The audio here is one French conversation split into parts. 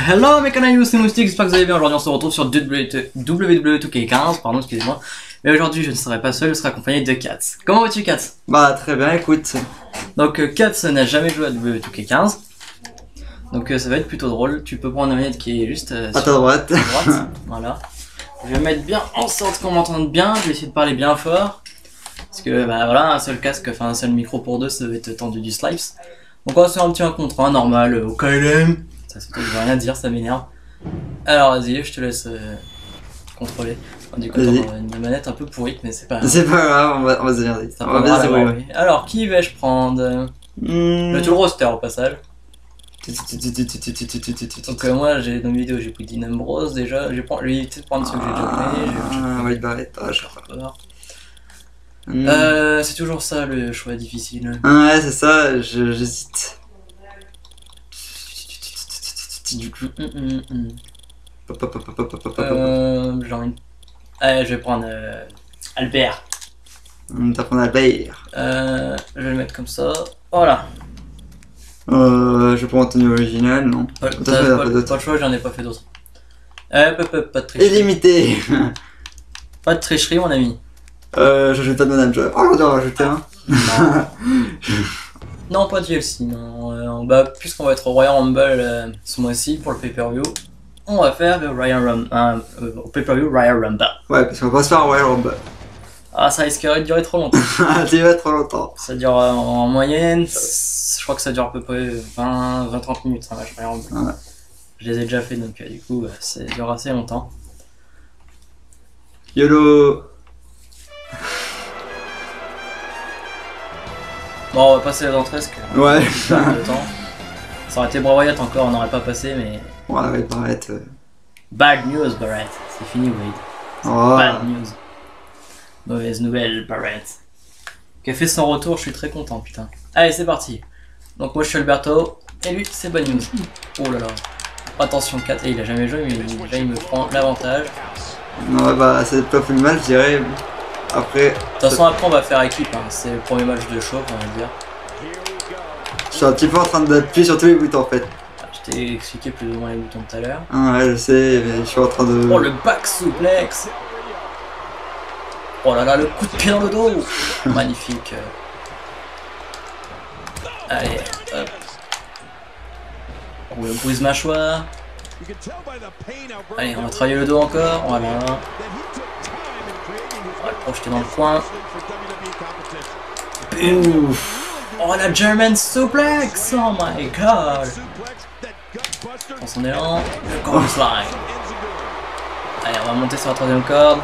Hello mes canailloux, c'est Moustique, j'espère que vous allez bien. Aujourd'hui on se retrouve sur WWE2K15, pardon, excusez-moi. Mais aujourd'hui je ne serai pas seul, je serai accompagné de Katz. Comment vas-tu Katz? Bah très bien, écoute. Donc Katz n'a jamais joué à WWE2K15. Donc ça va être plutôt drôle, tu peux prendre une manette qui est juste à ta droite. Voilà. Je vais mettre bien en sorte qu'on m'entende bien, je vais essayer de parler bien fort. Parce que bah voilà, un seul casque, enfin un seul micro pour deux, ça va être tendu du slimes. Donc on va se faire un petit 1 contre 1 normal au KLM. Ça c'est tout, je veux rien dire, ça m'énerve. Alors vas-y, je te laisse contrôler. Du coup, t'as une manette un peu pourrie, mais c'est pas grave. C'est pas grave, on va se regarder. On va bien se débrouiller. Alors, qui vais-je prendre Le tout le roster au passage. Donc moi, dans mes vidéos, j'ai pris Dean Ambrose déjà. Je vais éviter de prendre ceux que j'ai déjà pris. Wade Barrett, je sais pas. C'est toujours ça le choix difficile. Ouais, c'est ça, j'hésite. J'ai envie. Allez, je vais prendre Albert. T'as pris Albert. Je vais le mettre comme ça. Voilà. Je prends Anthony original, non. Pas le choix, j'en ai pas fait d'autres. Pas de tricherie. Illimité. Pas de tricherie, mon ami. J'ajoute un manager. Oh, j'en dois rajouter un. Non, pas de DLC, non. Puisqu'on va être au Royal Rumble ce mois-ci pour le pay-per-view, on va faire le Royal Rumble, au pay-per-view Royal Rumble. Ouais, parce qu'on va pas se faire un Royal Rumble. Ah, ça risquerait de durer trop longtemps. Ça durerait trop longtemps. Ça dure en moyenne, je crois que ça dure à peu près 20-30 minutes, ça match Royal Rumble. Ouais. Je les ai déjà fait, donc du coup, ça dure assez longtemps. YOLO. Bon, on va passer à l'entrée parce que ouais. De temps. Ça aurait été Bray Wyatt encore, on n'aurait pas passé, mais. Ouais, Wade Barrett. Bad news, Barrett. C'est fini, Wade. Oh. Bad news. Mauvaise nouvelle, Barrett. Qui a fait son retour, je suis très content, putain. Allez, c'est parti. Donc, moi je suis Alberto, et lui c'est Bad news. Oh là là. Attention, 4, et il a jamais joué, mais déjà il me prend l'avantage. Ouais, bah, c'est pas plus mal, je dirais. Après. De toute façon, après on va faire équipe, hein. C'est le premier match de show, on va dire. Je suis un petit peu en train d'appuyer sur tous les boutons en fait. Je t'ai expliqué plus ou moins les boutons tout à l'heure. Ouais, je sais, mais je suis en train de. Oh, le back suplex! Oh là là, le coup de pied dans le dos! Magnifique. Allez, hop. On le brise mâchoire. Allez, on va travailler le dos encore. Voilà. On va le projeter dans le coin. Ouf. Oh, la German suplex! Oh my god! Prends son élan. Le corner slide. Allez, on va monter sur la troisième corde.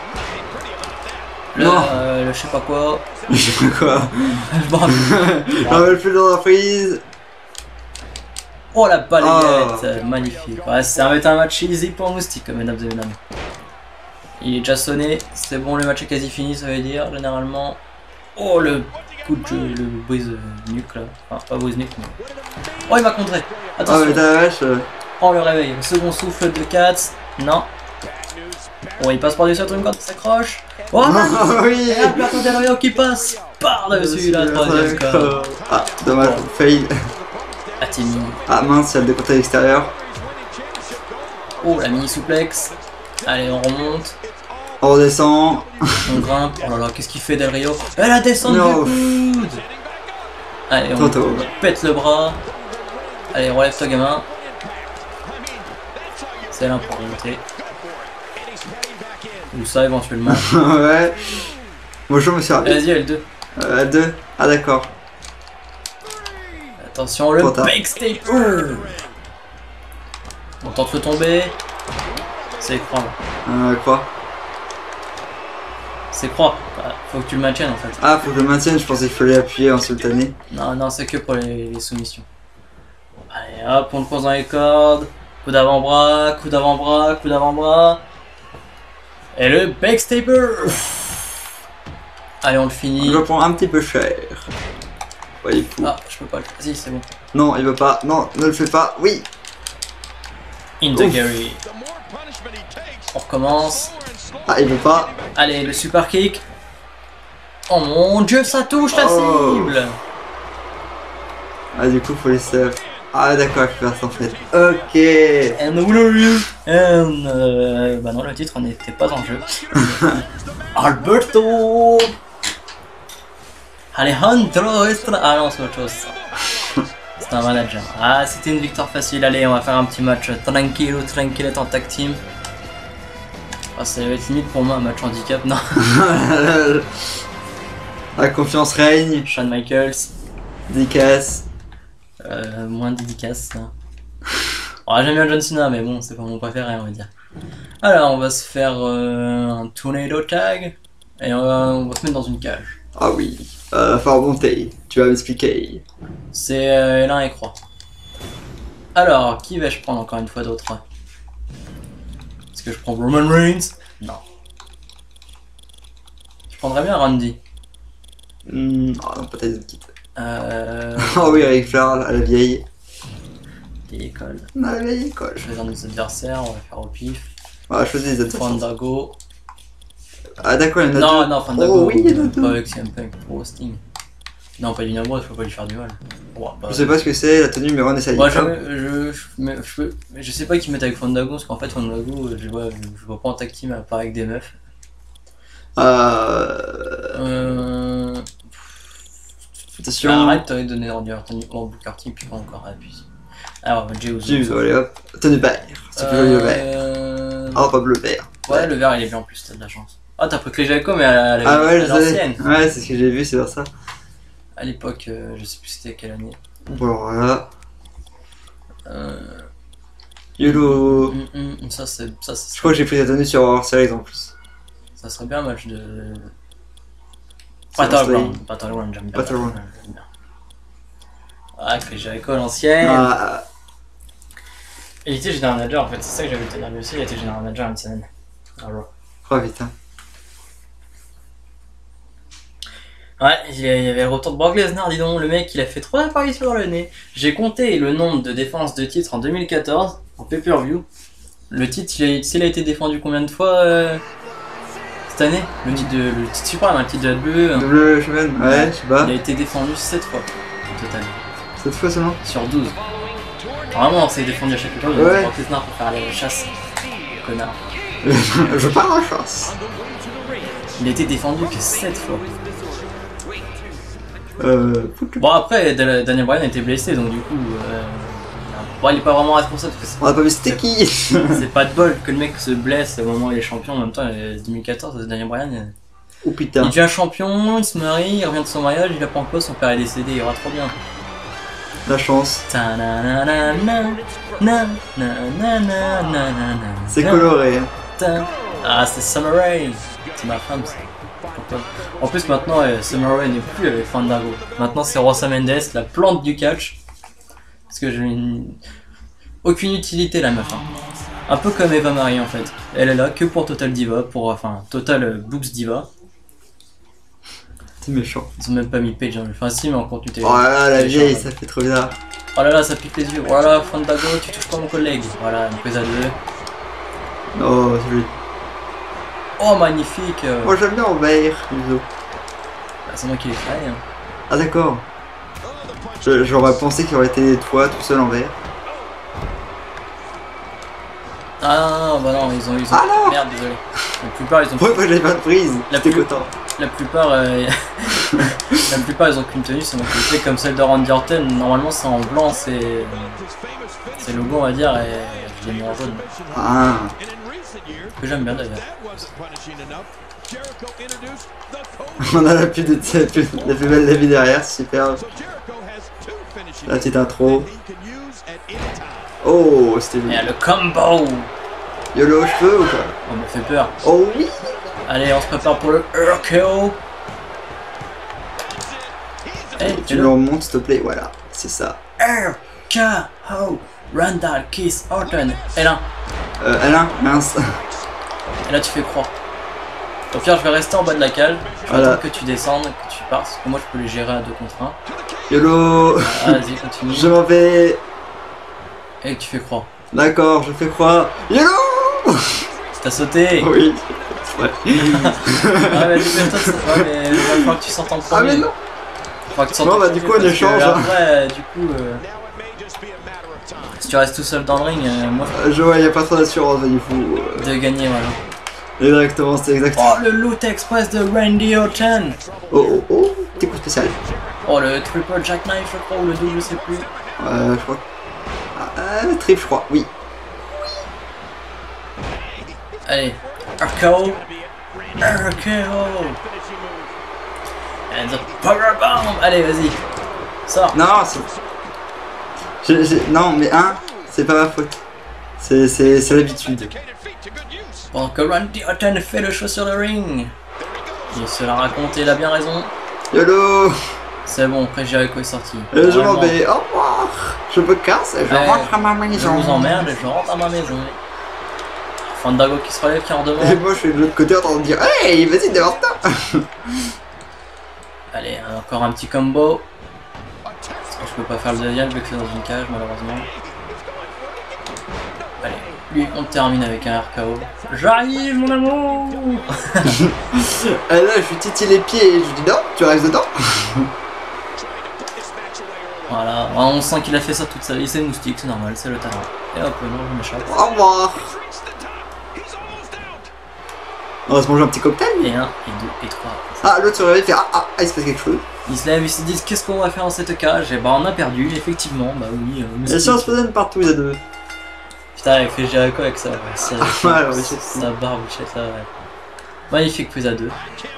Le je sais pas quoi. Je sais pas quoi. Je me rappelle. On va le plus dans la prise. Oh la balayette, magnifique. Ouais, ça va être un match easy pour Moustique, mesdames et mesdames. Il est déjà sonné, c'est bon, le match est quasi fini, ça veut dire, généralement. Oh le coup de jeu, le brise nuque là. Enfin, pas brise nuque, mais. Oh, il m'a contré. Attention. Oh, mais ta vache. Oh, le réveil. Le second souffle de Katz. Non. Oh, il passe par-dessus la troisième corde, il s'accroche. Oh, oui. Et Alberto Del Rio qui passe par-dessus la troisième corde. Ah, dommage, fail. Ah, Timmy. Ah mince, il y a le décompte à l'extérieur. Oh, la mini souplex. Allez, on remonte. On redescend. On grimpe. Oh là là, qu'est-ce qu'il fait Del Rio? Elle a descendu du coude. Allez, on pète le bras. Allez, relève-toi, gamin. C'est là pour remonter. Ou ça, éventuellement. Ouais. Bonjour, monsieur Arbitre. Vas-y, L2. L2. Ah, d'accord. Attention, le backstep. On tente de tomber. C'est croix. Quoi? C'est croix. Faut que tu le maintiennes en fait. Ah, faut que je le maintienne, je pensais qu'il fallait appuyer en simultané. Non, non, c'est que pour les soumissions. Allez, hop, on le pose dans les cordes. Coup d'avant-bras, coup d'avant-bras, coup d'avant-bras. Et le backstepper. Allez, on le finit. Je le prends un petit peu cher. Ouais, il est fou. Ah, je peux pas le faire. Si, c'est bon. Non, il veut pas. Non, ne le fais pas. Oui. Inzaguri. On recommence. Ah, il veut pas. Allez, le super kick. Oh mon dieu, ça touche la cible. Ah, du coup, faut laisser. Ah d'accord, je peux faire ça en fait. Ok. And the winner is... And... bah non, le titre n'était pas en jeu. Alberto Alejandro Estrada... Ah non, c'est autre chose ça. C'est un manager. Ah, c'était une victoire facile. Allez, on va faire un petit match tranquillette en tag team. Ah, ça va être limite pour moi un match handicap, non. La confiance règne. Shawn Michaels. Dédicace. Moins de dédicace. Oh, j'aime bien John Cena, mais bon, c'est pas mon préféré, on va dire. Alors, on va se faire un tornado tag. Et on va se mettre dans une cage. Ah oui. Faut remonter. Tu vas m'expliquer. C'est Elin et Croix. Alors, qui vais-je prendre encore une fois d'autre? Est-ce que je prends Roman Reigns? Non. Je prendrais bien Randy. Ah non, peut-être une petite. Oh oui, avec Flair à la vieille. Vieille école. À la vieille école. Choisir nos adversaires, on va faire au pif. On va choisir les adversaires. Fandango. Ah d'accord, il y en a Non, deux. non, Fandango. Oh oui, il y en a deux. Pas avec CM Punk, pour Sting. Non, pas Lina Bros, faut pas lui faire du mal. Bon, Je sais pas ce que c'est, la tenue, mais on essaye. Moi, je sais pas qui mettent avec Fandango, parce qu'en fait, Fandango, je vois pas en tag team à part avec des meufs. Attention. Arrête, t'aurais donné l'ordinateur, ton Booker T, puis pas encore, puis. Alors, Jey allez hop. Tenue vert. C'est plus joli le vert. Oh, pas bleu vert. Ouais, le vert il est bien en plus, t'as de la chance. Ah, t'as pris que les Jaco, mais à l'ancienne. Ouais, c'est ce que j'ai vu, c'est pour ça. À l'époque, je sais plus c'était quelle année. Voilà. YOLO. Ça, je crois que j'ai pris la tenue sur War Series en plus. Ça serait bien un match de. Battleground, j'aime bien. Ah, avec les Jaco à l'ancienne. Et il était General Manager en fait, c'est ça que j'avais tenir lui aussi, il était General Manager une semaine. Oh putain. Ouais, il y avait le retour de Brock Lesnar, dis donc, le mec il a fait 3 apparitions dans l'année. J'ai compté le nombre de défenses de titres en 2014, en pay-per-view. Le titre, il a été défendu combien de fois cette année? Le titre suprême, le titre de la WWE. WWE, ouais, je sais pas. Il a été défendu 7 fois au total. 7 fois seulement? Sur 12. Vraiment, c'est défendu à chaque fois. Ouais. Brock Lesnar pour faire aller à la chasse. Connard. Je pars à la chasse. Il a été défendu que 7 fois. Bon après, Daniel Bryan a été blessé, donc du coup, bon, il est pas vraiment responsable parce que on a pas vu c'était qui. C'est pas de bol que le mec se blesse au moment où il est champion. En même temps, 2014, Daniel Bryan. Oh putain. Il devient champion, il se marie, il revient de son mariage, il apprend quoi, son père est décédé, il ira trop bien. La chance. C'est coloré. Ah, c'est Summer Rae. C'est ma femme, ça. En plus, maintenant, Summer Rae n'est plus avec Fandango. Maintenant, c'est Rosa Mendes, la plante du catch. Parce que j'ai aucune utilité, la meuf. Hein. Un peu comme Eva Marie, en fait. Elle est là que pour Total Diva, Total Books Diva. C'est méchant. Ils ont même pas mis Page, hein. Enfin, si, mais en contenu télé. Oh là là, la vieille, ça fait trop bizarre. Oh là là, ça pique les yeux. Oh là là, Fandango, tu touches pas mon collègue. Voilà, une prise à 2. Oh, celui. Oh, magnifique. Moi, j'aime bien en vert, les os. Bah, c'est moi qui l'ai fait. Hein. Ah, d'accord. J'aurais pensé qu'il aurait été toi tout seul en vert. Ah non, bah non, ils ont... Ah non. Merde, désolé. La plupart, ils ont... Pourquoi j'avais pas de prise? J'étais content. La plupart, ils ont qu'une tenue, c'est moi qui l'ai fait comme celle de Randy Orton. Normalement, c'est en blanc, c'est le logo, on va dire, et je l'ai mis en jaune. Ah. Que j'aime bien d'ailleurs. On a la plus belle de la vie derrière, super. La petite intro. Oh, c'était Et le combo. YOLO aux cheveux ou quoi? On me fait peur. Oh oui. Allez, on se prépare pour le RKO. Hey, tu le remontes s'il te plaît, voilà, c'est ça. RKO. Randall Kiss Orton. L1. L1, mince. Et là tu fais croix. Au pire je vais rester en bas de la cale. Je vais attendre que tu descendes, que tu partes. Parce que moi je peux les gérer à 2 contre 1. YOLO. Vas-y, continue. Je m'en vais. Et tu fais croix. D'accord, je fais croix. YOLO. T'as sauté. Oui. Ouais. Ah mais fais-toi ça. Ouais mais il va falloir que tu sortes en premier. Ah mais non. Non bah du coup on échange. Après du coup... Si tu restes tout seul dans le ring, moi Je vois, il a pas trop d'assurance, il faut. de gagner, voilà. Exactement, c'est exactement. Oh, le loot express de Randy Orton. Oh, petit coup spécial. Oh, le triple jackknife, je crois, ou le double, je sais plus. Je crois. Trip, je crois, oui. Allez, RKO. RKO. And the powerbomb. Allez, vas-y. Sors. Non, non, mais c'est pas ma faute. C'est l'habitude. Pendant que Randy Orton fait le show sur le ring. Il se l'a raconté, il a bien raison. YOLO. C'est bon, après Jericho est sorti. Je m'en vais, au revoir. Je me casse et je rentre à ma maison. Je vous emmerde et je rentre à ma maison. Fandango qui se relève, qui en demande. Et moi je suis de l'autre côté en train de dire hey, vas-y, devant-toi. Allez, encore un petit combo. Parce que je peux pas faire le deuxième vu que c'est dans une cage, malheureusement. Allez, lui, on termine avec un RKO. J'arrive, mon amour. Et là, je lui titille les pieds et je lui dis non, tu restes dedans. Voilà, on sent qu'il a fait ça toute sa vie, c'est moustique, c'est normal, c'est le talent. Et hop, non, je m'échappe. Au revoir. On va se manger un petit cocktail. Et 1, et 2, et 3. Ah, l'autre se réveille et fait il se passe quelque chose. Ils se lèvent, ils se disent qu'est-ce qu'on va faire dans cette cage. Et bah on a perdu, effectivement, bah oui. Et si on se faisait partout les deux. Putain, il fait Jericho avec ça, ça barbe, ça, ouais. Magnifique prise à 2.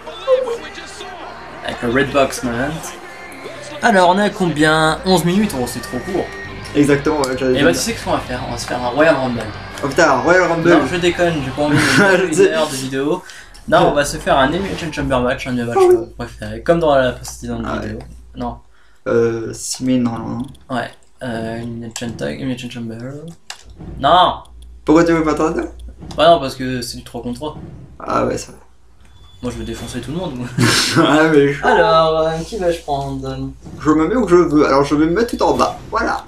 Avec le Red Box Moment. Alors on est à combien? 11 minutes, oh c'est trop court. Exactement, ouais, et bah tu sais ce qu'on va faire? On va se faire un Royal Rumble. Oh putain, Royal Rumble. Non, je déconne, j'ai pas envie de faire une heure de vidéo. Non, on va se faire un Elimination Chamber match, un de mes matchs préférés, comme dans la précédente vidéo. Non. 6 000, non. Ouais. Elimination Chamber. Non. Pourquoi tu veux pas t'en dire? Bah non, parce que c'est du 3 contre 3. Ah ouais, ça va. Moi je veux défoncer tout le monde. Moi. Ah mais Alors, qui vais-je prendre? Je me mets où je veux, alors je vais me mettre tout en bas, voilà.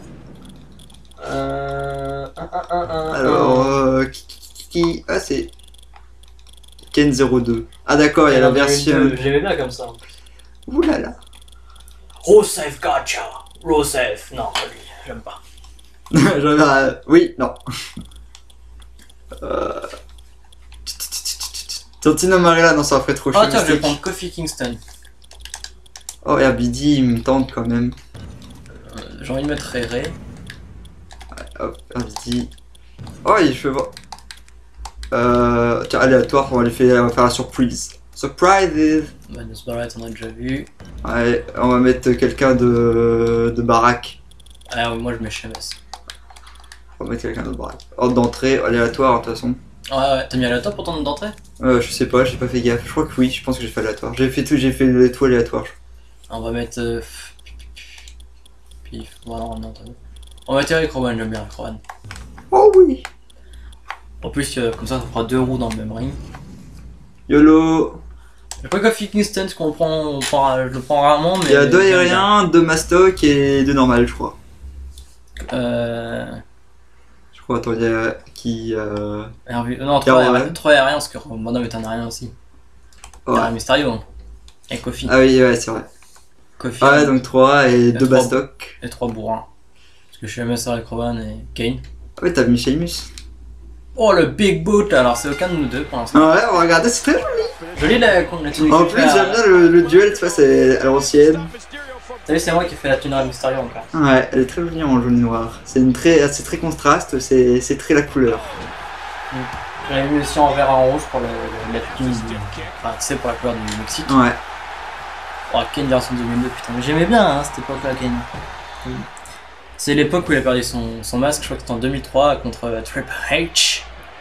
Alors, ah c'est Ken 02. Ah d'accord, il y a la version... J'aimais bien comme ça. Oulala. Rusev Gotcha. Rusev, non, lui, j'aime pas. Oui, non. Santino Marella, non, ça ferait trop chier. Oh tiens, je vais prendre Kofi Kingston. Oh, RBD, il me tente quand même. J'ai envie de mettre Rere. Hop, RBD. Oh, il fait voir. Tiens, aléatoire, on va faire la surprise. Surprises. Manus Barrett, on a déjà vu. Ouais, on va mettre quelqu'un de baraque. Ah oui, moi je mets Sheamus. On va mettre quelqu'un de baraque. Ordre d'entrée, aléatoire de toute façon. Ouais, t'as mis aléatoire pour ton ordre d'entrée? Je sais pas, j'ai pas fait gaffe. Je crois que oui, je pense que j'ai fait aléatoire. J'ai fait tout aléatoire. On va mettre. Pif, voilà, non, on va mettre Eric Rowan, j'aime bien Eric Rowan. Oh oui! En plus, comme ça fera 2 roues dans le même ring. YOLO! Je sais pas Kofi Kingston, je le prends rarement, mais. Il y a 2 aériens, 2 mastoc et 2 normales, je crois. Je crois, attends, il y a qui. Non, 3 aériens, parce que Roman est un aérien aussi. Ouais. Un Mysterio. Hein. Et Kofi. Ah oui, ouais, c'est vrai. Kofi. Ah ouais, donc 3 et 2 mastoc. Et 3 bourrins. Parce que je suis MS avec Rowan et Kane. Ah ouais, t'as mis Sheamus. Oh le Big Boot, alors c'est aucun de nous deux pour l'instant. Ah ouais, on va regarder, c'est très joli. Joli la tenue. En plus, j'aime bien le duel, tu vois, c'est à l'ancienne. T'as vu, c'est moi qui ai fait la tenue à Mysterio encore. Ouais, elle est très jolie en jaune et noir. C'est très contraste, c'est très la couleur. J'avais mis aussi en vert et en rouge pour la tenue. Enfin, tu sais, pour la couleur du Mexique. Ouais. Oh, Kane version 2002, putain, mais j'aimais bien hein, cette époque-là, Kane. C'est l'époque où il a perdu son masque, je crois que c'était en 2003 contre Triple H.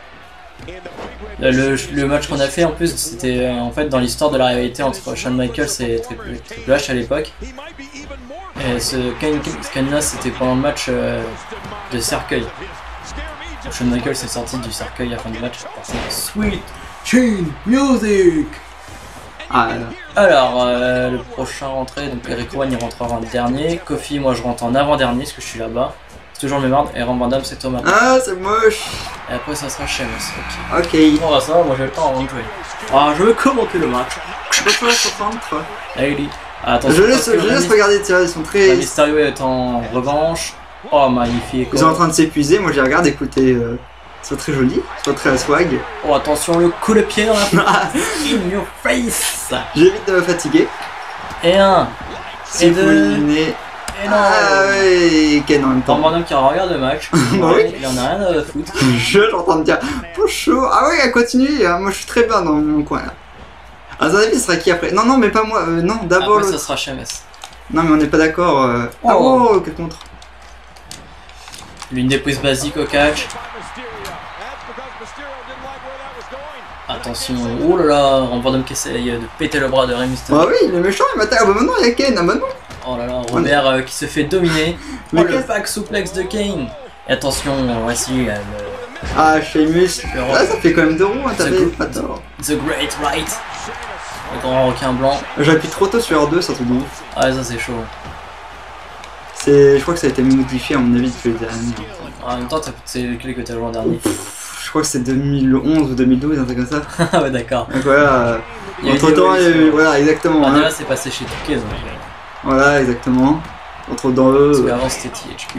Le match qu'on a fait en plus, c'était en fait dans l'histoire de la rivalité entre Shawn Michaels et Triple H à l'époque. Et ce Kane-là, c'était pendant le match de cercueil. Shawn Michaels est sorti du cercueil à la fin du match. Sweet Chin Music! Alors, le prochain rentrée, donc Eric Rowan il rentrera en dernier. Kofi, moi je rentre en avant-dernier parce que je suis là-bas. C'est toujours le même ordre. Et Van Damme, c'est Thomas. Ah, c'est moche! Et après, ça sera Sheamus. Ok. Bon, bah ça va, moi j'ai le temps avant de jouer. Ah, je veux commenter le match. Je Allez, attends, laisse regarder, tiens, ils sont très. Mysterio est en revanche. Oh, magnifique. Ils sont en train de s'épuiser, moi je les regarde, écoutez, c'est très joli, c'est très swag. Oh, attention, le coup de pied dans la in your face. J'évite de me fatiguer. Et un. Si vous éliminez. Et non. Ah ouais, Ken en même temps. Pendant qu'il regarde le match, Bah oui. il en a rien à foutre. J'entends me dire, pour chaud. Ah ouais, continue, hein, moi je suis très bien dans mon coin là. À ton avis, ce sera qui après? Non, non, mais pas moi, non, d'abord. Après, ça sera Sheamus. Non, mais on n'est pas d'accord. Ah oh, quel contre. L'une des prises basiques au catch. Attention, oh là là, Random qui essaye de péter le bras de Rey Mysterio. Ah oui, le méchant il m'attaque. Ah bah maintenant il y a Kane, ah bah non. Oh là là, Robert qui se fait dominer. Oh, le back suplex de Kane. Et attention, voici le... Ah, Sheamus. Ah, ça fait quand même 2 roues, hein, t'avais pas tort. The Great Right. Le grand requin blanc. J'appuie trop tôt sur R2, c'est un truc de ouf. Ah, ça c'est chaud. Je crois que ça a été modifié à mon avis depuis le dernier. En même temps, c'est lequel que t'as joué en dernier? Je crois que c'est 2011 ou 2012, un truc comme ça. Ah ouais, d'accord. Donc voilà. Entre temps, voilà, exactement. Ah, hein. déjà, c'est passé chez Touquet, donc. Voilà, exactement. Entre dans eux. Parce qu'avant c'était THQ.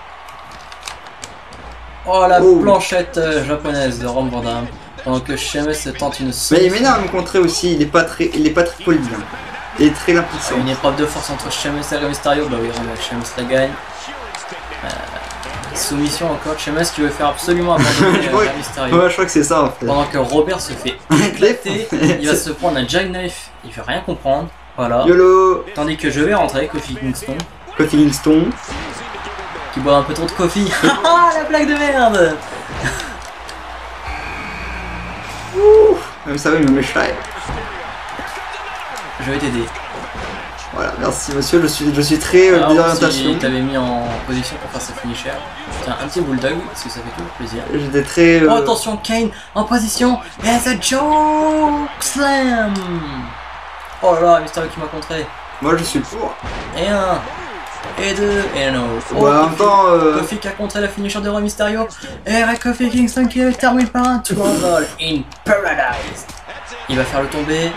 Oh la planchette japonaise de Ron Van Dam. Pendant que Sheamus tente une mais il m'énerve à me contrer aussi, il est pas très poli. Hein. Il est très impuissant. Une épreuve de force entre Sheamus et Rey Mysterio. Bah oui, Sheamus la gagne. Soumission encore, Sheamus qui veut faire absolument abandonner Rey Mysterio. Ouais, je crois que c'est ça en fait. Pendant que Robert se fait éclater, il va se prendre un jackknife, il fait rien comprendre. Voilà. YOLO. Tandis que je vais rentrer, Kofi Kingston. Kofi Kingston. Qui boit un peu trop de coffee. Ah la blague de merde. Même ça, il me met shy. Je vais t'aider. Voilà, merci monsieur, je suis très désorientation. Si t'avais mis en position pour faire sa finisher. Tiens, un petit bulldog, parce que ça fait toujours plaisir. J'étais très... Oh attention, Kane en position. Et c'est Joke Slam. Oh là là, Mysterio qui m'a contré. Moi je suis pour. Et un. Et deux. Et non. Oh, ouais, en même temps... Kofi qui a contré la finisher de Rey Mysterio. Et Kofi Kingston qui termine par un Trouble in Paradise. Il va faire le tomber.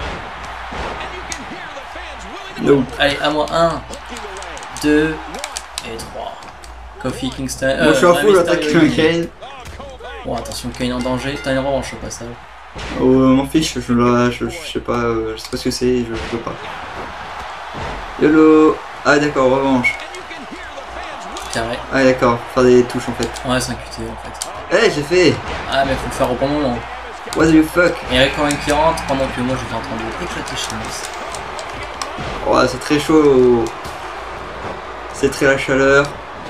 No. Allez, à moi 1, 2 et 3. Kofi Kingston. Moi je suis à fou, j'attaque Kane. Bon, attention, Kane en danger. T'as une revanche au passage. Oh, m'en fiche, je sais pas, je sais pas ce que c'est, je peux pas. YOLO. Ah d'accord, revanche. Carré. Ah d'accord, faire des touches en fait. Ouais, c'est un QT en fait. Eh, j'ai fait. Ah, mais faut le faire au bon moment. What the fuck. Et Eric Rowan qui rentre pendant que moi j'étais en train de éclater Sheamus. Oh, c'est très chaud. C'est très la chaleur.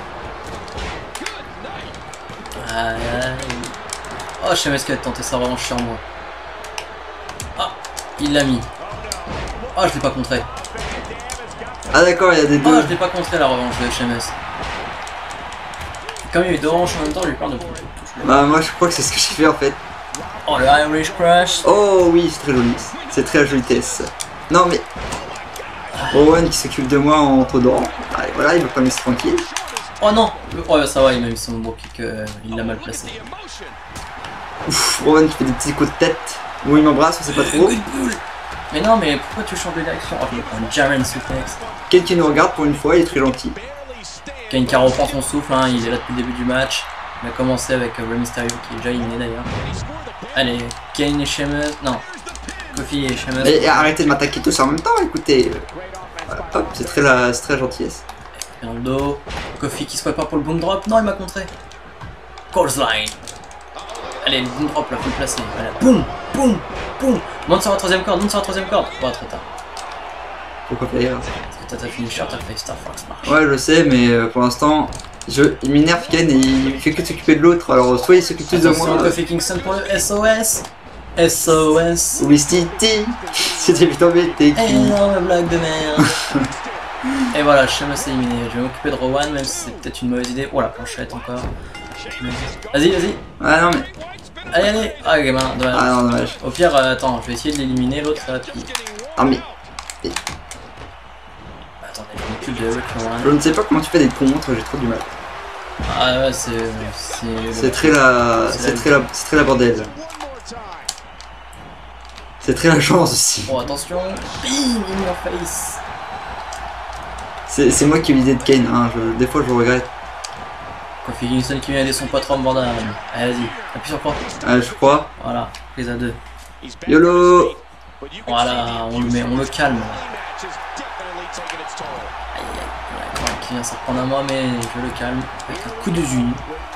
Aïe aïe. Oh, Sheamus qui a tenté sa revanche sur moi. Ah, il l'a mis. Oh, je l'ai pas contré. Ah d'accord, il y a des deux. Oh, je l'ai pas contré la revanche de Sheamus. Comme il y a eu deux revanches en même temps, je lui parle de touche. Bah moi je crois que c'est ce que j'ai fait en fait. Oh, le Irish Crash. Oh oui, c'est très joli. C'est très jolitesse. Non mais... Owen qui s'occupe de moi entre dents. Allez voilà, il va pas me laisser tranquille. Oh non. Oh ça va, il m'a mis son beau kick, il l'a mal placé. Ouf, Owen qui fait des petits coups de tête. Ou il m'embrasse, on sait pas trop. Mais non, mais pourquoi tu changes de direction? Oh, je vais prendre Jaren Suplex. Quelqu'un qui nous regarde pour une fois, il est très gentil. Kane qui reprend son souffle, hein, il est là depuis le début du match. Il a commencé avec Rey Mysterio qui est déjà éliminé d'ailleurs. Allez, Kane et Sheamus. Non, Kofi et Sheamus. Et arrêtez de m'attaquer tous en même temps, écoutez. Voilà, hop, c'est très gentillesse. Et dans le dos, Kofi qui se prépare pour le boom drop. Non, il m'a contré. Line. Allez, le boom drop là, faut le placer. Voilà, boum, boum, boum. Monte sur la troisième corde, monte sur la troisième corde. Oh, trop tard. Pourquoi faire? Parce que t'as ta finisher, t'as fait Star Fox marche. Ouais, je sais, mais pour l'instant, il m'énerve Ken et il fait que s'occuper de l'autre. Alors, soit il s'occupe plus de moi. Kofi Kingston pour le SOS. SOS. Oui, Stiti. C'était plutôt bête. Énorme blague de merde. Et voilà, Sheamus est éliminé. Je vais m'occuper de Rowan, même si c'est peut-être une mauvaise idée. Oh la planchette encore. Vas-y, vas-y. Ah non, mais. Allez, allez. Ah, gamin, dommage. Ah non, dommage. Au pire, attends, je vais essayer de l'éliminer, l'autre là, puis. Ah, mais. Attendez, je m'occupe de Rowan. Je ne sais pas comment tu fais des contres, j'ai trop du mal. Ah ouais, c'est. C'est très la bordel. C'est très la chance aussi. Oh, attention. Bing, in your face. C'est moi qui ai eu l'idée de Kane, hein. Des fois je regrette. Kofi Kingston qui vient aider son patron Van Damme. Allez, vas-y, appuie sur quoi? Je crois. Voilà, prise à 2. YOLO. Voilà, on le calme. Aïe aïe aïe, ouais, qui vient s'en prendre à moi, mais je le calme avec un coup de zune.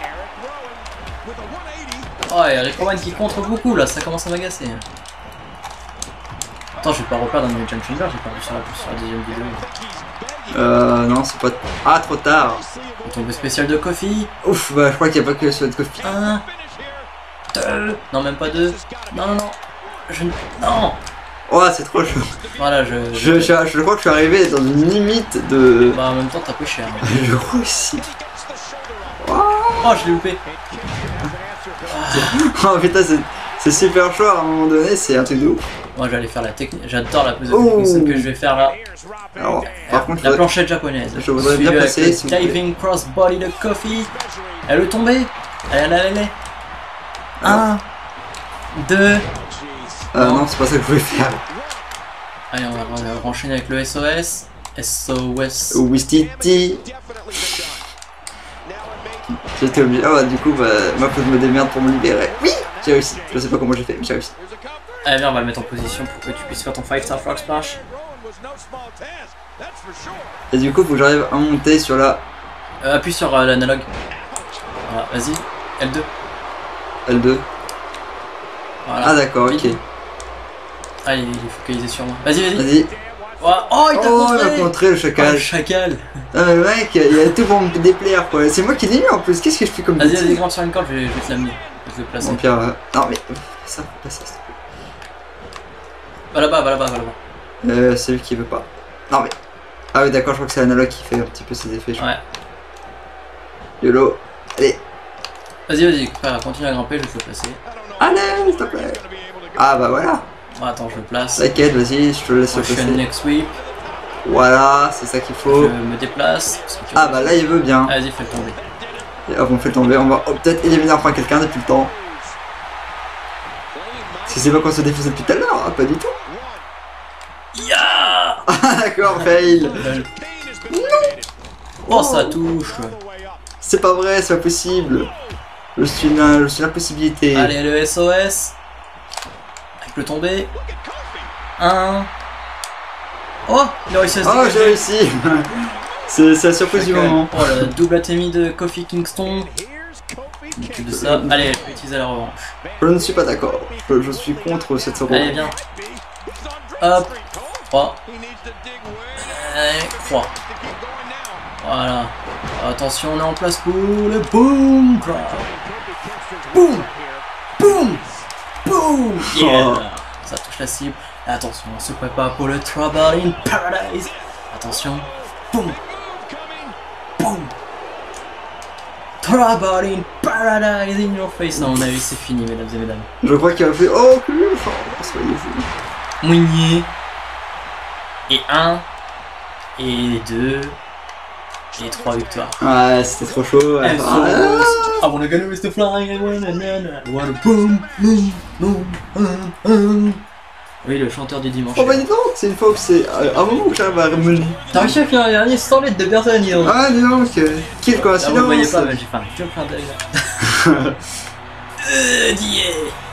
Oh, il y a Rick Roman qui contre beaucoup là, ça commence à m'agacer. Attends, je vais pas reperdre dans mes Jump Chamber, j'ai perdu sur la deuxième vidéo. Non, c'est pas. Ah, trop tard. Le tombé spécial de Kofi. Ouf, bah je crois qu'il n'y a pas que sur de Kofi. 1, 2, non, même pas 2. Non, non, non. Non. Oh, c'est trop chaud. Voilà, Je crois que je suis arrivé dans une limite de. Bah, en même temps, t'as peu cher. Hein. Je crois aussi. Oh, je l'ai loupé. Oh putain, c'est super chaud à un moment donné, c'est un truc de ouf. Moi, j'allais faire la technique. J'adore la pose de Kingston que je vais faire là. Alors, par contre, la planchette japonaise. Je voudrais bien passer. Diving crossbody de Kofi. Elle est tombée. Elle. 1, 2. Non, c'est pas ça que je voulais faire. Allez, on va enchaîner avec le SOS. SOS. Wistiti. J'étais obligé. Ah, bah, du coup, bah, moi, faut que je me démerde pour me libérer. Oui, j'ai réussi. Je sais pas comment j'ai fait, mais j'ai réussi. Allez, viens, on va le mettre en position pour que tu puisses faire ton 5-star frog splash. Et du coup, faut que j'arrive à monter sur la. Appuie sur l'analogue. Voilà, vas-y. L2. L2. Voilà. Ah, d'accord, ok. Ah, il est focalisé sur moi. Vas-y, vas-y. Vas-y. Oh, il t'a contré. Il m'a contré le chacal. Oh, le chacal. Ah, mais mec, il a tout pour me déplaire, quoi. C'est moi qui l'ai mis en plus. Qu'est-ce que je fais comme Vas-y, grimpe sur une corde, je vais te l'amener. Je vais te le placer. Bon, Pierre, non, mais. Ça, pas ça, s'il te plaît. Va là-bas. C'est lui qui veut pas. Non, mais. Ah, oui, d'accord, je crois que c'est l'analogue qui fait un petit peu ses effets. Ouais. YOLO. Allez. Vas-y, frère, continue à grimper, je vais te le placer. Allez, s'il te plaît. Ah, bah voilà. Bon, attends, je le place. T'inquiète, vas-y, je te laisse le Je fais placer. un neck sweep. Voilà, c'est ça qu'il faut. Je me déplace. Ah, bah là, il veut bien. Vas-y, fais le tomber. Et hop, on fait tomber. On va peut-être éliminer enfin quelqu'un depuis le temps. Parce que c'est pas qu'on se défaisait depuis tout à l'heure, hein, pas du tout. Yeah. Ah, d'accord, fail. Non. Oh, ça touche. C'est pas vrai, c'est pas possible. Je suis l'impossibilité. Allez, le SOS. Avec le tombé. 1. Oh, il a réussi à se Oh, j'ai réussi. C'est la surprise du moment. Oh, la double atémie de Kofi Kingston. De ça. Allez, je vais utiliser la revanche. Je ne suis pas d'accord. Je suis contre cette revanche. Allez, viens. Hop. 3. Croix. Voilà. Attention, on est en place pour le boom drop. Boom. Boom. Boom. Yeah. Ça touche la cible. Attention, on se prépare pour le Trouble in Paradise. Attention. Boom. Boom. Trouble in Paradise in your face. Non, on a eu, c'est fini, mesdames et mesdames. Je crois qu'il a fait. Oh, soyez-vous. Moigné. Et 1. Et 2. Et 3 victoires. Ouais, c'était trop chaud. Ouais. I wanna go with the flying, I wanna boom, boom, boom. Oui, le chanteur du dimanche. Oh bah dis donc, c'est une fois que c'est un moment où j'arrive à me... T'as réussi à faire un dernier 100 mètres de personne, dis donc. Ah dis donc, quelle Vous coïncidence. le voyez pas, mais j'ai fait un petit clin d'œil là. D'hier.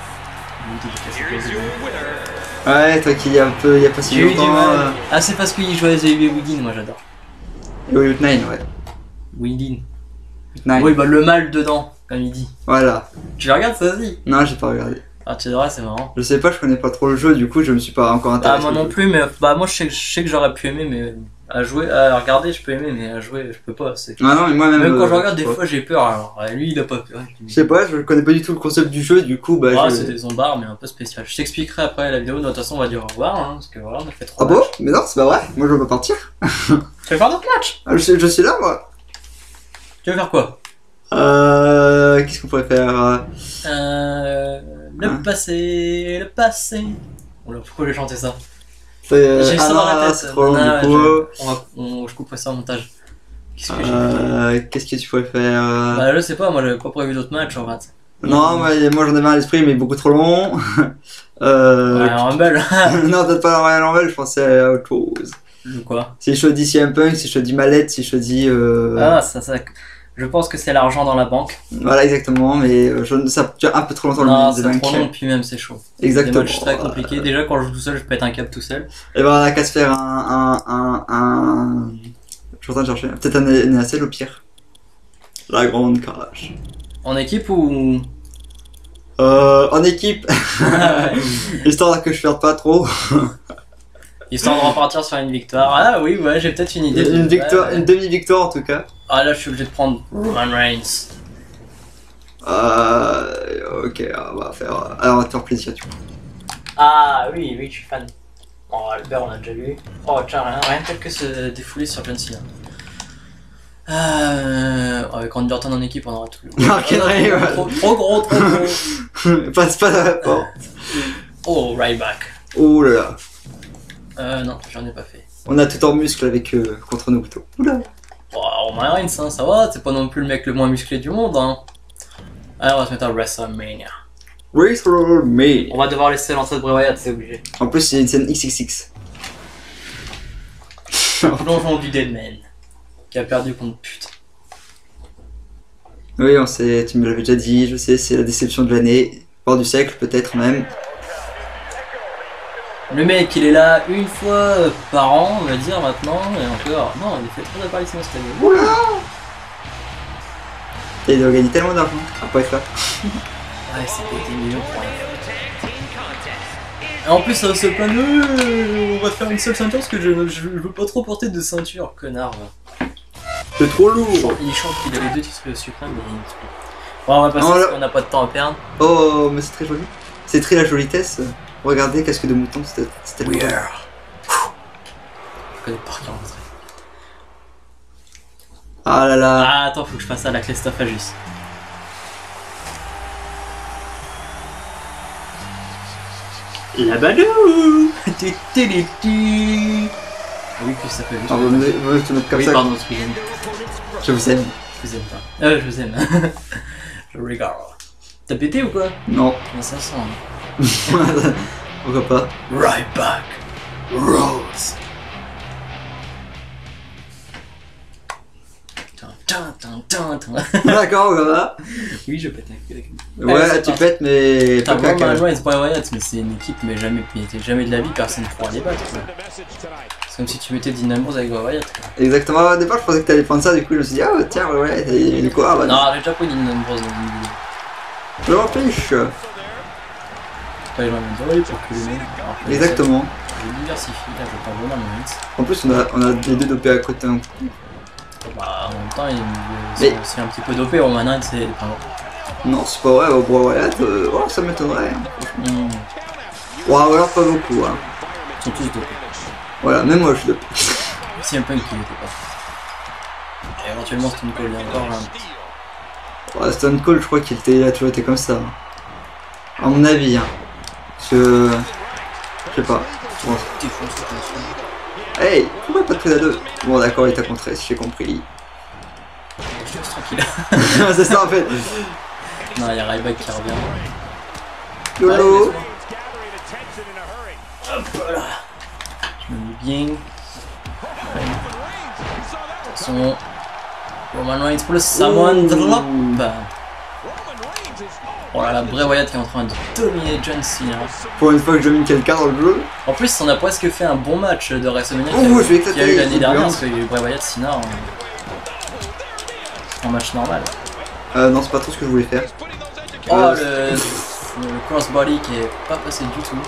Ouais, toi qui y a pas si J'ai eu du longtemps. mal. Ah, c'est parce qu'il jouait à The Wigin, moi j'adore. Route 9, ouais. Wigin. 9. Oui, bah le mal dedans, comme il dit. Voilà. Tu le regardes ça aussi? Non, j'ai pas regardé. Ah, tu devrais, c'est marrant. Je sais pas, je connais pas trop le jeu, du coup je me suis pas encore Ah, intéressé. moi non plus, mais bah moi je sais que j'aurais pu aimer, mais à jouer, à regarder je peux aimer, mais à jouer je peux pas. Ah non, mais moi même quand je regarde des fois j'ai peur, alors lui il a pas peur. Je sais pas, je connais pas du tout le concept du jeu, du coup bah. Ah, c'est des zombards, mais un peu spécial. Je t'expliquerai après la vidéo, de toute façon on va dire au revoir, hein, parce que voilà, on a fait 3 Ah bon? Mais non, c'est pas vrai, moi je veux pas partir. Tu veux faire d'autres matchs? Ah, je suis là moi. Tu veux faire quoi? Qu'est-ce qu'on pourrait faire? Le passé. Oula, pourquoi j'ai chanté ça? J'ai ça dans la tête. c'est trop long, Non, du coup. je couperai ça au montage. Qu'est-ce que j'ai Qu'est-ce que tu pourrais faire? Bah je sais pas, moi j'avais pas prévu d'autres matchs en fait. Non, moi j'en avais un à l'esprit, mais beaucoup trop long. Ouais, en Rumble. Non, peut-être pas la Royal Rumble, je pensais à autre chose. Quoi? Si je te dis CM Punk, si je te dis Mallette, si je te dis. Ah, ça. Je pense que c'est l'argent dans la banque. Voilà, exactement, mais ça dure un peu trop longtemps Non, le c'est trop long, puis même c'est chaud. Exactement. Des matchs très compliqués. Déjà, quand je joue tout seul, je pète un câble tout seul. Et ben, on a qu'à se faire Je suis en train de chercher. Peut-être un NASL au pire. La grande cage. En équipe ou. En équipe. Histoire que je perde pas trop. Histoire de repartir sur une victoire. Ah oui, ouais, j'ai peut-être une idée. Une victoire, Ouais. une demi-victoire en tout cas. Ah là, je suis obligé de prendre Roman Reigns. Ok, on va faire. Alors, on va te faire plaisir, tu vois. Ah oui, oui, je suis fan. Oh, Albert, on a déjà vu. Oh, tiens, rien tel que se défouler sur John Cena. Avec Randy Orton en équipe, on aura tout. Ok, ouais. Trop gros. Passe pas la porte. Oh, Ryback. Oh là là. Non, j'en ai pas fait. On a tout en muscle avec contre nos couteaux. Oula. Oh, Roman Reigns, hein, ça va, c'est pas non plus le mec le moins musclé du monde. Hein. Allez, on va se mettre à WrestleMania. WrestleMania. On va devoir laisser l'entrée de Bray Wyatt, c'est obligé. En plus, c'est une scène XXX. Plongeon du Deadman, qui a perdu contre pute. Oui, on sait, tu me l'avais déjà dit, je sais, c'est la déception de l'année, voire du siècle peut-être même. Le mec, il est là une fois par an, on va dire maintenant, et encore. Non, il fait trop d'apparitions cette année. Oula. Et il doit gagner tellement d'argent à pas être là. Ouais, c'est des millions pour rien. Et en plus, ça se plaint, on va faire une seule ceinture parce que je veux pas trop porter de ceinture, connard. C'est trop lourd. Il chante qu'il a les deux titres suprêmes, mais bon, on va passer parce qu'on n'a pas de temps à perdre. Oh, mais c'est très joli. C'est très la jolitesse. Regardez, casque de mouton, c'était le Je connais par cœur l'entrée. Ah là là. Ah, attends, faut que je fasse ça à la Clestophagus. La Badou. Oui, Clestophagus. Ah, vous te mettre comme Oui, ça. pardon, excusez-moi. Je vous aime. Je vous aime pas. Je vous aime. Je regarde. T'as pété ou quoi? Non. Mais ça sent. Pourquoi pas. Right back. Rose. D'accord, voilà. Oui, je pète. Ouais, tu pètes, mais T'as pas caca. vraiment joué Bray Wyatt, mais c'est une équipe, mais jamais de la vie, personne ne pourra les battre. Quoi. C'est comme si tu mettais Dean Ambrose avec Bray Wyatt. Quoi. Exactement, au départ je pensais que t'allais prendre ça, du coup je me suis dit, ah tiens, ouais, et quoi, bah, Non, j'ai déjà pris Dean Ambrose dans une vidéo. je m'en fiche. Pas les gens me disent, oui, pour que les mecs. Exactement. Je diversifie, là je prends Roman Reigns. En plus, on a les deux dopés à côté. Hein. Bah, en même temps, Mais- c'est un petit peu dopé, Roman Reigns, c'est. Enfin, Non, c'est pas vrai, au Bray Wyatt, oh, ça m'étonnerait. hmm, Ouais, alors pas beaucoup. Hein. ils sont tous dopés. Voilà, même moi je suis dopé. Si un Punk qui l'était pas. Et éventuellement, Stone Cold est encore là. Ouais, Stone Cold, je crois qu'il a toujours été comme ça. À mon avis, hein. Parce que. Je sais pas. Bon. Défonce, attention. Hey, pourquoi pas de prise à deux? Bon, d'accord, il t'a contré, si j'ai compris. Je laisse tranquille. C'est ça en fait. Non, il y a Ryback qui revient. YOLO. Allez, hop là. Je me mets bien. Attention. Roman Reigns pour le Samoan Drop. Oh là là, Bray Wyatt qui est en train de dominer John Cena. Pour une fois que je domine quelqu'un dans le jeu. En plus, on a presque fait un bon match de WrestleMania Oh, je vais éclater, qu'il y a eu l'année c'est dernière bien. parce qu'il y a eu Bray Wyatt Cena en match normal. Non, c'est pas trop ce que je voulais faire. Oh, le crossbody qui est pas passé du tout.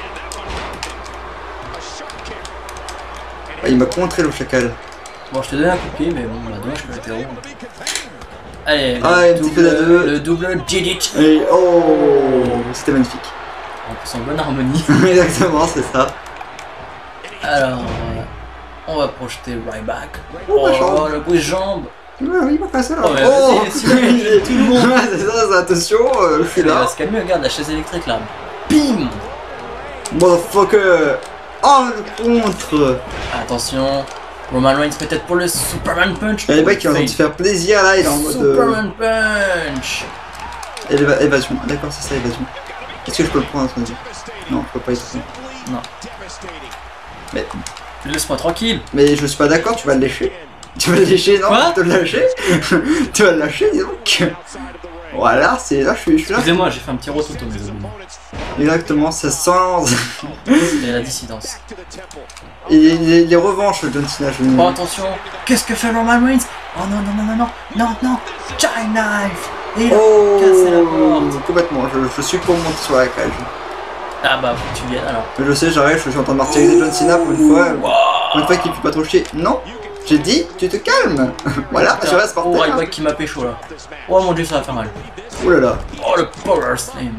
Ah, il m'a contré le chacal. Bon, je te donne un coup de pied, mais bon, bah, dommage que j'étais rond. Allez, Ah, une petite à deux. le double Gidit. Et oh, c'était magnifique. En plus, en bonne harmonie. Exactement, c'est ça. Alors, on va projeter Ryback. Oh, ma jambe. Le bruit de jambe. Ah, il m'a fait ça là. Oh, mais Oh, vas-y, si, tout le monde. Ouais, c'est ça, c'est attention, je suis Il va là. se calmer, regarde la chaise électrique là. Bim. Motherfucker. Oh, le contre. Attention, Roman Reigns peut-être pour le Superman Punch. Et le mec, il est en train de se faire plaisir là, il est en mode. Superman Punch. Évasion, d'accord, c'est ça, évasion. Est-ce que je peux le prendre à ton avis? Non, je peux pas y prendre. Non. Mais, Laisse-moi tranquille. mais je suis pas d'accord, tu vas le lécher. Tu vas le lécher, non? Quoi? Tu vas le lâcher? Tu vas le lâcher, dis donc. Voilà, c'est là, je suis là. Excusez-moi, j'ai fait un petit rototo, mes amis. Exactement, ça sent. Et la dissidence. Et les revanches, John Cena. Oh, attention. Qu'est-ce que fait Roman Reigns? Oh non, non, non, non, non, non, non. Giant knife. Et il a cassé la porte. Complètement, je suis pour monter sur la cage. Ah bah, faut que tu viennes alors. Mais je sais, j'arrive, je suis en train de martyriser John Cena pour une fois. Pour une fois qu'il ne fait pas trop chier. Non, j'ai dit, tu te calmes. Voilà, je reste par Oh, terre. Ryback qui m'a pécho là. Oh mon dieu, ça va faire mal. Oh là là. Oh, le Power Slam.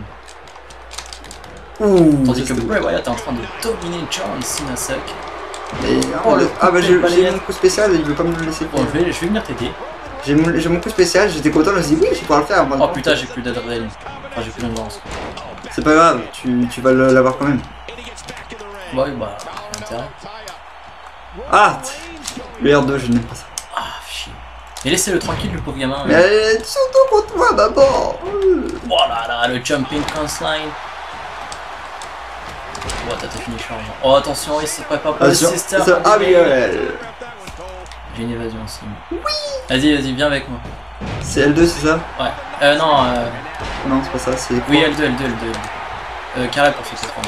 Ouh. Tandis que Bray Wyatt est en train de dominer John Cena sec. Et, Oh, le ah bah coup de j'ai balayette. mon coup spécial, il veut pas me le laisser Bon, faire. je vais venir t'aider. J'ai mon coup spécial, j'étais content, je me suis dit oui, je vais pouvoir le faire. Oh putain, j'ai plus d'adrénaline. Enfin, j'ai plus d'endurance. C'est pas grave, tu vas l'avoir quand même. Bah oui, bah, intérêt. Ah, le R2, je n'aime pas ça. Ah, chier. Et laissez-le tranquille, le pauvre gamin. Mais surtout pour toi d'abord. Oh là là, le jumping crossline. Oh, t'as fini charge. Oh, attention, il se prépare pour le sister. Ah, Miguel. J'ai une évasion aussi. Oui. Vas-y, viens avec moi. C'est L2, c'est ça? Ouais. Non, Non, c'est pas ça, c'est quoi? oui, L2. Carré pour ce prendre.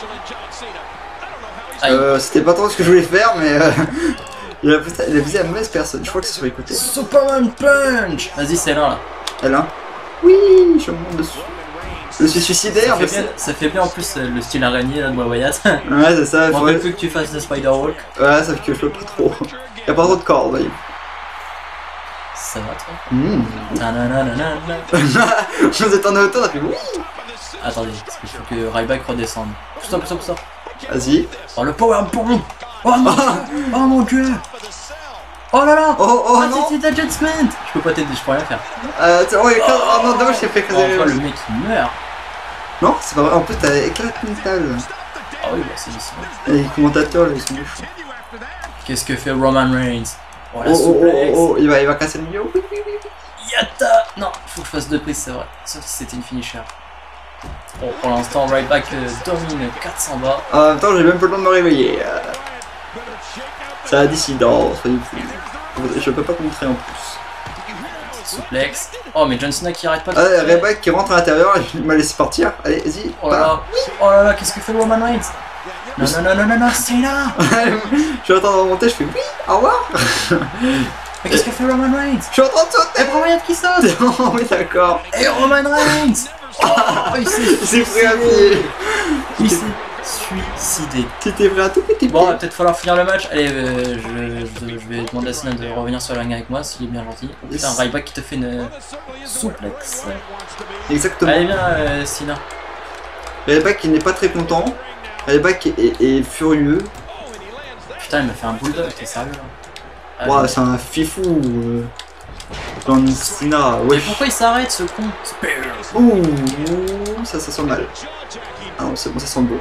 Aïe. C'était pas trop ce que je voulais faire, mais il a visé la mauvaise personne. Je crois que c'est sur les côtés. Superman Punch. Vas-y, c'est là. Elle, hein? Oui, je monte dessus. Je suis suicidaire, mais Ça fait bien en plus le style araignée là de Bray Wyatt. Ouais, c'est ça. On ne plus que tu fasses le Spider-Walk. Ouais, sauf que je peux pas trop. Y'a pas trop de cordes, voyez. Ça va, toi Mmh. Nanananana. On s'est en auto, on a fait oui. Attendez, parce qu'il faut que Ryback redescende. Pousse-toi. Vas-y. Oh, le power bomb. Oh mon dieu. Oh là là. Oh non. C'est adjustment. Je peux pas t'aider, je peux rien faire. Oh non, dommage, j'ai fait écraser. Oh, le mec il meurt. Non, c'est pas vrai. En plus, t'as éclate mental. Ah oui, bah c'est ici. Et les commentateurs, là, ils sont méchants. Qu'est-ce que fait Roman Reigns? Oh la suplex. Il va casser le milieu. Yatta. Non, faut que je fasse deux prises, c'est vrai. Sauf si c'était une finisher. Bon, pour l'instant, Ryback domine 400 bas. En même temps, j'ai même pas le temps de me réveiller. C'est la dissidence, je peux pas te montrer en plus. Suplex. Oh, mais John Cena qui arrête pas de. Ah, Ryback qui rentre à l'intérieur, il m'a laissé partir. Allez, vas-y. Oh là là, qu'est-ce que fait Roman Reigns? Non, Cena. Je suis en train de remonter, je fais oui, au revoir. Mais qu'est-ce que fait Roman Reigns? Je suis en train de sauter. Et Bray Wyatt qui saute. Oh oui, d'accord. Et Roman Reigns. Oh, il s'est pris à pied. Il s'est suicidé. T'étais prêt à tout péter. Bon, il va peut-être falloir finir le match. Allez, je vais demander à Cena de revenir sur la ring avec moi s'il est bien gentil. Oh, putain, Ryback qui te fait une souplex. Exactement. Allez, viens, Cena. Ryback qui n'est pas très content. Ryback est furieux. Putain, il m'a fait un bulldog, t'es sérieux là? Ouah, c'est un fifou. John Cena, Mais wesh. pourquoi il s'arrête ce con? Ouh, ça sent mal. Ah non, c'est bon, ça sent beau.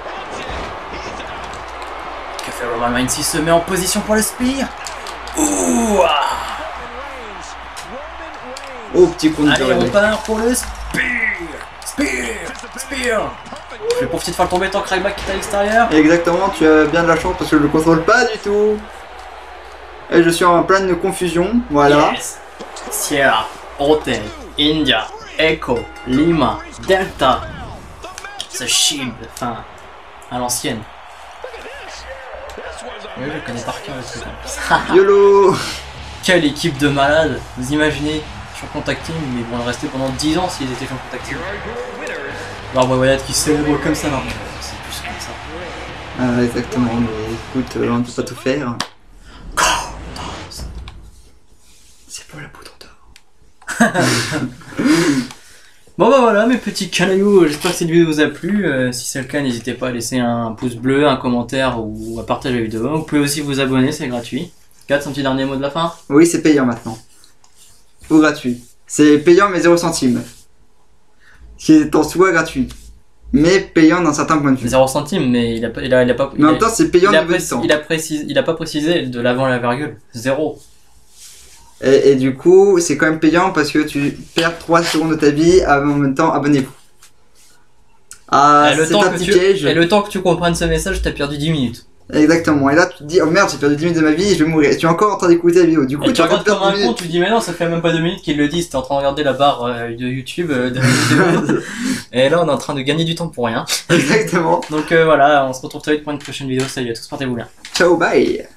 Que fait Roman Reigns? Il se met en position pour le spear. Ouh, Oh, petit coup de allez, on Ryback. part pour le spear. Je vais profiter de faire tomber tant que Ryback qui est à l'extérieur. Exactement, tu as bien de la chance parce que je le contrôle pas du tout. Et je suis en pleine confusion, voilà. Yes. Sierra, Hotel, India, Echo, Lima, Delta. The Shield, enfin, à l'ancienne. Oui, je connais par cœur le truc en plus. YOLO. Quelle équipe de malades. Vous imaginez, champion tag team, mais ils vont le rester pendant 10 ans s'ils étaient champion tag team. Alors Bray Wyatt qui célèbre comme ça, non, c'est plus comme ça. Ah, exactement, mais écoute, on ne peut pas tout faire. C'est pas la poudre d'or. Bon bah voilà mes petits canailloux, j'espère que cette vidéo vous a plu. Si c'est le cas, n'hésitez pas à laisser un pouce bleu, un commentaire ou à partager la vidéo. Vous pouvez aussi vous abonner, c'est gratuit. Kat, son petit dernier mot de la fin? Oui, c'est payant maintenant. Ou gratuit. C'est payant mais 0 centimes. Ce qui est en soi gratuit. Mais payant d'un certain point de vue. 0 centimes, mais il a pas. Mais en même temps, c'est payant niveau du temps. Il a pas précisé de l'avant la virgule. 0. Et du coup, c'est quand même payant parce que tu perds 3 secondes de ta vie, en même temps, abonnez-vous. Ah, Et c'est un petit piège. Et le temps que tu comprennes ce message, t'as perdu 10 minutes. Exactement. Et là, tu te dis, oh merde, j'ai perdu 10 minutes de ma vie, je vais mourir. Et tu es encore en train d'écouter la vidéo. Du coup, Et tu es en train de regardes comme perdre un 10 con, minutes. tu te dis mais non, ça fait même pas 2 minutes qu'il le dit, t'es en train de regarder la barre de YouTube de la vidéo. Et là on est en train de gagner du temps pour rien. Exactement. Donc voilà, on se retrouve très vite pour une prochaine vidéo, salut à tous, portez-vous bien. Ciao, bye.